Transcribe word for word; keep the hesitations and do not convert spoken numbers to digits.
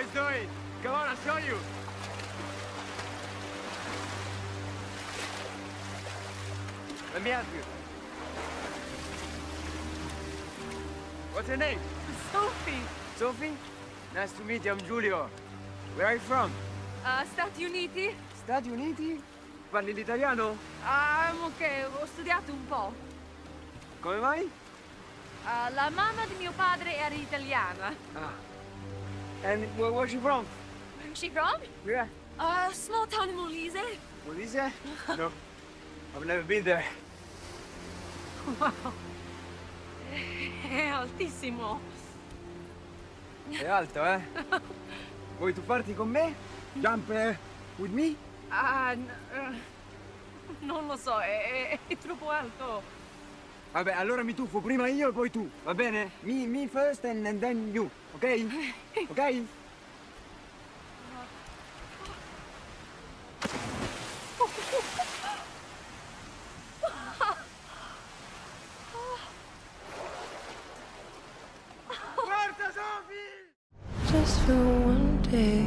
he's doing. Come on, I'll show you. Let me ask you. What's your name? Sophie. Sophie? Nice to meet you, I'm Giulio. Where are you from? Uh, Stati Uniti? Stati Uniti? Parli l'italiano? Ah, ok, ho studiato un po'. Come mai? Uh, la mamma di mio padre era italiana. Ah. And where was you from? She from? Yeah. A uh, small town in Molise. Molise? No. I've never been there. Wow. È altissimo. È alto, eh? Vuoi tuffarti con me? Jump uh, with me? Ah, uh, non lo so, è, è, è troppo alto. Vabbè, allora mi tuffo prima io e poi tu, va bene? Me, me first and, and then you, ok? Ok? Forza, Sophie! Just for one day